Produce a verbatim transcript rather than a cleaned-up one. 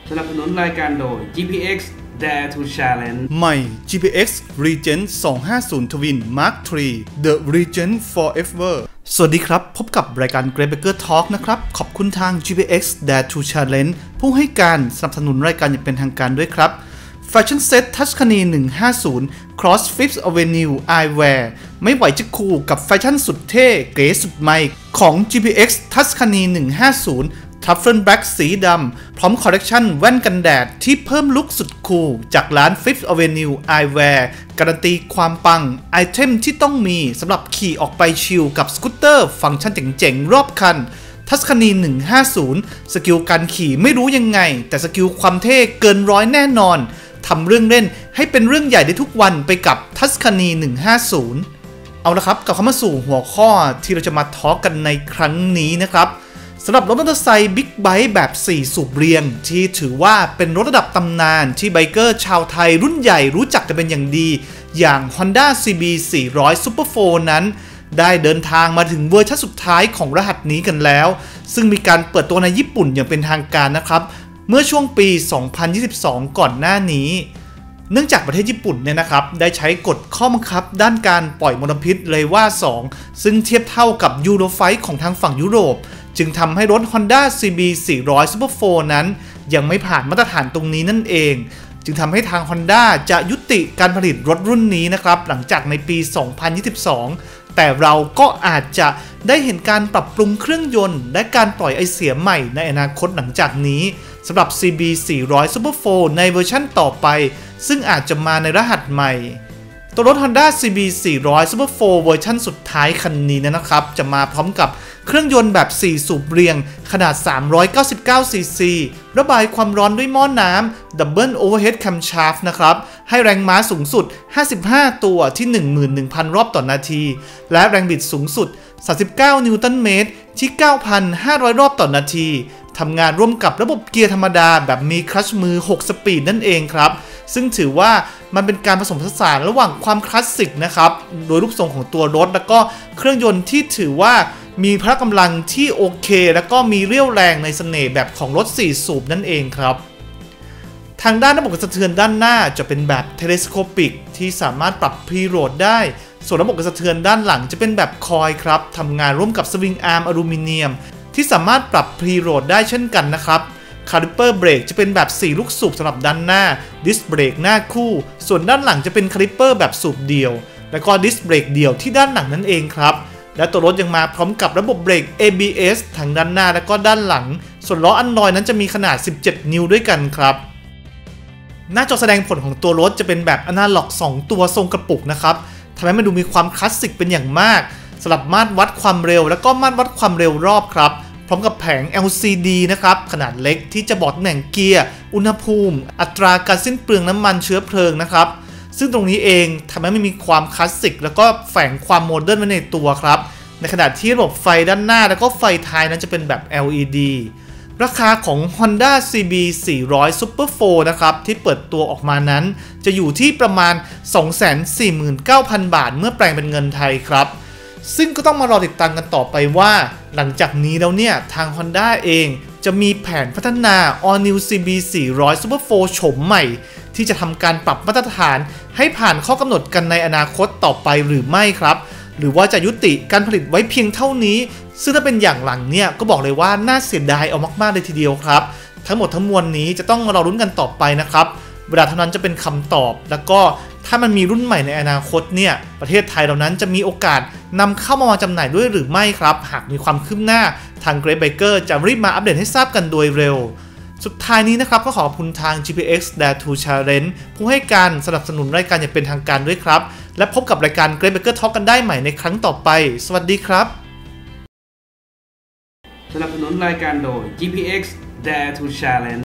สนับสนุนรายการโดย จี พี เอ็กซ์ Dare to Challenge ใหม่ จี พี เอ็กซ์ Regent สองห้าศูนย์ Twin Mark ทรี The Regent Forever สวัสดีครับพบกับรายการ Great Baker Talk นะครับขอบคุณทาง จี พี เอ็กซ์ Dare to Challenge ผู้ให้การสนับสนุนรายการอย่างเป็นทางการด้วยครับ Fashion Set Tuscany หนึ่งห้าศูนย์ Cross Fifth Avenue Eyewear ไม่ไหวจะคู่กับแฟชั่นสุดเท่เก๋สุดใหม่ของ จี พี เอ็กซ์ Tuscany หนึ่งห้าศูนย์Truffle Black สีดำพร้อมคอลเลกชันแว่นกันแดดที่เพิ่มลุคสุดคูลจากร้าน Fifth Avenue Eyewear การันตีความปังไอเทมที่ต้องมีสำหรับขี่ออกไปชิลกับสกูตเตอร์ฟังก์ชันเจ๋งๆรอบคัน Tuscany หนึ่งห้าศูนย์สกิลการขี่ไม่รู้ยังไงแต่สกิลความเท่เกินร้อยแน่นอนทำเรื่องเล่นให้เป็นเรื่องใหญ่ได้ทุกวันไปกับ Tuscany หนึ่งห้าศูนย์เอาละครับกลับเข้ามาสู่หัวข้อที่เราจะมาทอล์กกันในครั้งนี้นะครับสำหรับรถมอเตอร์ไซค์บิ๊กไบค์แบบสี่สูบเรียงที่ถือว่าเป็นรถระดับตำนานที่ไบเกอร์ชาวไทยรุ่นใหญ่รู้จักกันเป็นอย่างดีอย่าง Honda ซี บี สี่ร้อย Super โฟร์ นั้นได้เดินทางมาถึงเวอร์ชันสุดท้ายของรหัสนี้กันแล้วซึ่งมีการเปิดตัวในญี่ปุ่นอย่างเป็นทางการนะครับเมื่อช่วงปี สองพันยี่สิบสอง ก่อนหน้านี้เนื่องจากประเทศญี่ปุ่นเนี่ยนะครับได้ใช้กฎข้อบังคับด้านการปล่อยมลพิษเลยว่าสองซึ่งเทียบเท่ากับยูโรไฟว์ของทางฝั่งยุโรปจึงทำให้รถ Honda ซี บี สี่ร้อย Super โฟร์ นั้นยังไม่ผ่านมาตรฐานตรงนี้นั่นเองจึงทำให้ทาง Honda จะยุติการผลิตรถรุ่นนี้นะครับหลังจากในปี สองพันยี่สิบสอง แต่เราก็อาจจะได้เห็นการปรับปรุงเครื่องยนต์และการปล่อยไอเสียใหม่ในอนาคตหลังจากนี้สำหรับ ซี บี สี่ร้อย Super โฟร์ ในเวอร์ชั่นต่อไปซึ่งอาจจะมาในรหัสใหม่ตัวรถ Honda ซี บี สี่ร้อย Super โฟร์ เวอร์ชั่นสุดท้ายคันนี้นะครับจะมาพร้อมกับเครื่องยนต์แบบสี่สูบเรียงขนาดสามร้อยเก้าสิบเก้าซีซีระบายความร้อนด้วยหม้อน้ำ Double Overhead Camshaft นะครับให้แรงม้าสูงสุดห้าสิบห้าตัวที่ หนึ่งหมื่นหนึ่งพัน รอบต่อนาทีและแรงบิดสูงสุดสามสิบเก้านิวตันเมตรที่ เก้าพันห้าร้อย รอบต่อนาทีทำงานร่วมกับระบบเกียร์ธรรมดาแบบมีคลัตช์มือหกสปีดนั่นเองครับซึ่งถือว่ามันเป็นการผสมผสานระหว่างความคลาสสิกนะครับโดยรูปทรงของตัวรถแล้วก็เครื่องยนต์ที่ถือว่ามีพละกำลังที่โอเคแล้วก็มีเรี่ยวแรงในเสน่ห์แบบของรถสี่สูบนั่นเองครับทางด้านระบบกระสะเทือนด้านหน้าจะเป็นแบบเทเลสโคปิกที่สามารถปรับพรีโหลดได้ส่วนระบบกระสะเทือนด้านหลังจะเป็นแบบคอยครับทำงานร่วมกับสวิงอาร์มอลูมิเนียมที่สามารถปรับพรีโหลดได้เช่นกันนะครับคาลิเปอร์เบรกจะเป็นแบบสี่ลูกสูบสำหรับด้านหน้าดิสเบรกหน้าคู่ส่วนด้านหลังจะเป็นคาลิเปอร์แบบสูบเดี่ยวแล้วก็ดิสเบรกเดี่ยวที่ด้านหลังนั่นเองครับและตัวรถยังมาพร้อมกับระบบเบรก เอ บี เอส ทั้งด้านหน้าและก็ด้านหลังส่วนล้ออันลอยนั้นจะมีขนาดสิบเจ็ดนิ้วด้วยกันครับหน้าจอแสดงผลของตัวรถจะเป็นแบบอนาล็อกสองตัวทรงกระปุกนะครับทำให้มันดูมีความคลาสสิกเป็นอย่างมากสำหรับมาตรวัดความเร็วและก็มาตรวัดความเร็วรอบครับพร้อมกับแผง แอล ซี ดี นะครับขนาดเล็กที่จะบอกตำแหน่งเกียร์อุณหภูมิอัตราการสิ้นเปลืองน้ำมันเชื้อเพลิงนะครับซึ่งตรงนี้เองทำให้มันมีความคลาสสิกแล้วก็แฝงความโมเดิร์นไว้ในตัวครับในขณะที่ระบบไฟด้านหน้าแล้วก็ไฟท้ายนั้นจะเป็นแบบ แอล อี ดี ราคาของ Honda ซี บี สี่ร้อย Super โฟร์ นะครับที่เปิดตัวออกมานั้นจะอยู่ที่ประมาณ สองแสนสี่หมื่นเก้าพัน บาทเมื่อแปลงเป็นเงินไทยครับซึ่งก็ต้องมารอติดตามกันต่อไปว่าหลังจากนี้แล้วเนี่ยทาง Honda เองจะมีแผนพัฒนา All New ซี บี สี่ร้อย Super โฟร์ โฉมใหม่ที่จะทำการปรับมาตรฐานให้ผ่านข้อกำหนดกันในอนาคตต่อไปหรือไม่ครับหรือว่าจะยุติการผลิตไว้เพียงเท่านี้ซึ่งถ้าเป็นอย่างหลังเนี่ยก็บอกเลยว่าน่าเสียดายเอามากๆเลยทีเดียวครับทั้งหมดทั้งมวลนี้จะต้องรอรุ้นกันต่อไปนะครับเวลาเท่านั้นจะเป็นคำตอบแล้วก็ถ้ามันมีรุ่นใหม่ในอนาคตเนี่ยประเทศไทยเหล่านั้นจะมีโอกาสนำเข้ามาจำหน่ายด้วยหรือไม่ครับหากมีความคืบหน้าทาง Great Baker จะรีบมาอัปเดตให้ทราบกันโดยเร็วสุดท้ายนี้นะครับก็ขอบคุณทาง จี พี เอ็กซ์ Dare to Challenge ผู้ให้การสนับสนุนรายการอย่างเป็นทางการด้วยครับและพบกับรายการ Great Baker Talk กันได้ใหม่ในครั้งต่อไปสวัสดีครับสนับสนุนรายการโดย จี พี เอ็กซ์ Dare to Challenge